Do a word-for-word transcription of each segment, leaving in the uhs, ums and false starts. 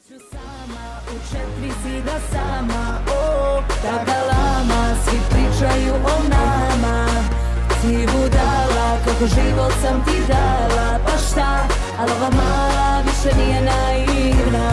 Sama, u četiri zida sama, o, ta galama, svi pričaju o nama. Ti budala, koliko život sam ti dala, pa šta, ali ova mala više nije naivna.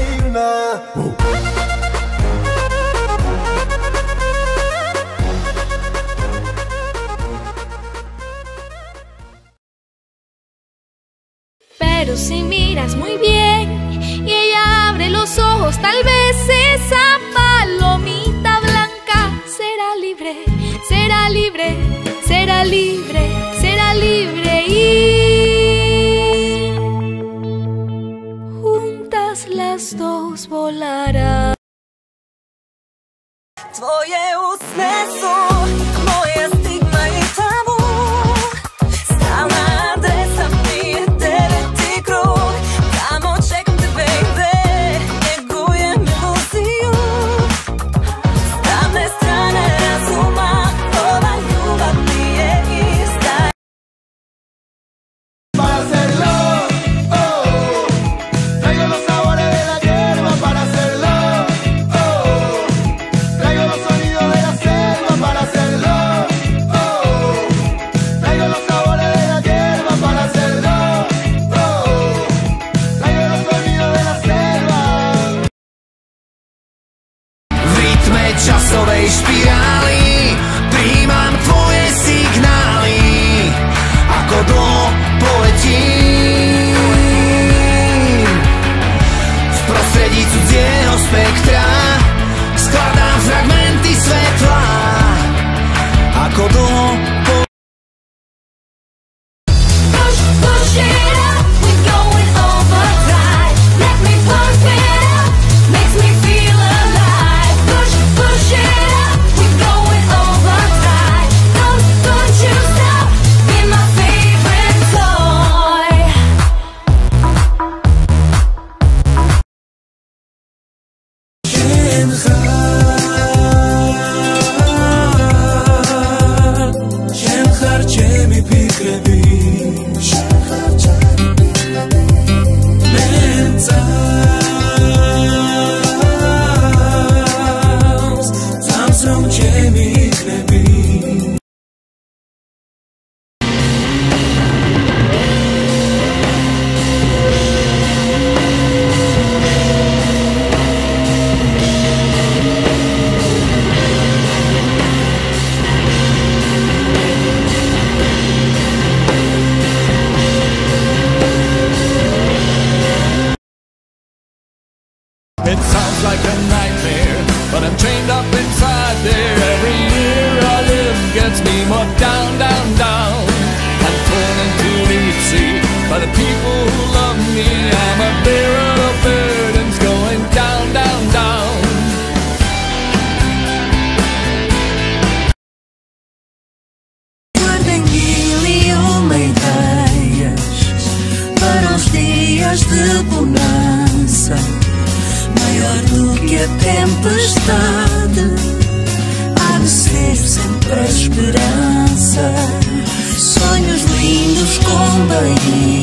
Pero si miras muy bien y ella abre los ojos, tal vez esa palomita blanca será libre, será libre, será libre, será libre y juntas las dos volarán. Tvoje usne su moja stigma i tabu, stalna adresa mi je deveti krug. Tamo čekam te, baby, njegujem iluziju. S tamne strane razuma, ova ljubav nije ista. Para hacerlo, oh, traigo los sabores de la hierba para hacerlo, oh, traigo los sonidos de la selva para hacerlo, oh, traigo los sabores de la hierba para hacerlo, oh, traigo los sonidos de la selva. V rytme časovej špirály príjmam tvoje signály, ako dlho poletím. V prostredí cudzieho spektra skladám fragmenty svetla, ako dlho po- Push, push it up, we're going overdrive. Let me pump it up, makes me feel alive. Push, push it up, we're going overdrive. Don't, don't you stop, be my favorite toy. شنخر چه میپیکره بیش من تاوز تامزم چه میکره بیش It sounds like a nightmare, but I'm chained up inside there. Every year I live gets me more down, down, down. I'm torn into deep sea by the people who love me. I'm a bearer of burdens going down, down, down. Guarda-me ideias para os dias de bonança, maior do que a tempestade, há de ser sempre a esperança. Sonhos lindos com Bahia.